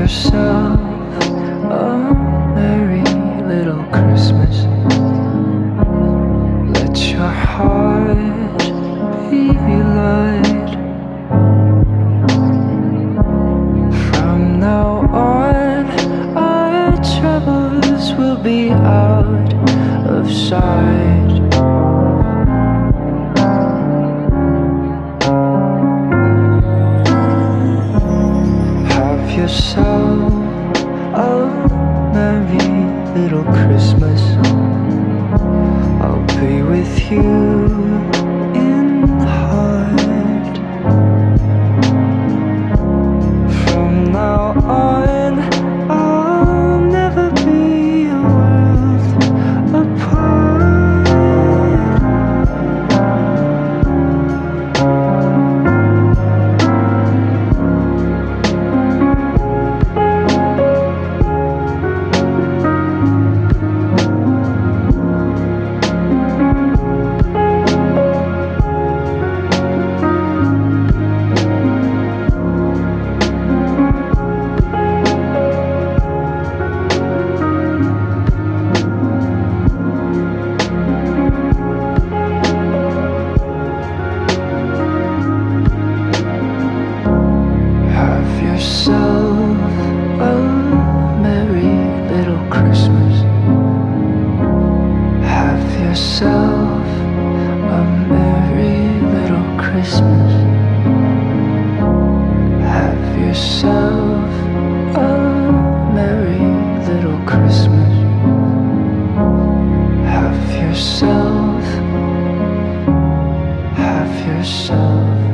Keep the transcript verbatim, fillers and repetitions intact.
yourself a merry little Christmas. Let your heart be light. From now on, our troubles will be out of sight. Have yourself a merry little Christmas. I'll be with you in the heart. From now on, I'll never be a world apart. Yourself a merry little Christmas. Have yourself a merry little Christmas. Have yourself a merry little Christmas. Have yourself, have yourself